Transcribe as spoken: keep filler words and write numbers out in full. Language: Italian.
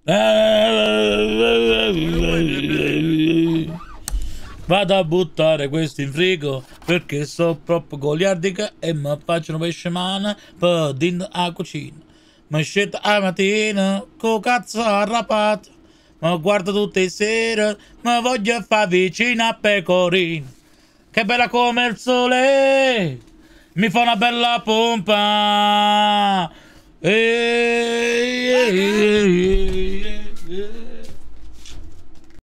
Vado a buttare questo in frigo perché so proprio goliardica e mi faccio pesce mano per dentro a cucina. Mi scendo a mattina con cazzo arrapato, mi guardo tutte le sere, mi voglio fare vicino a pecorino. Che bella come il sole, mi fa una bella pompa. Ehi, ehi, ehi,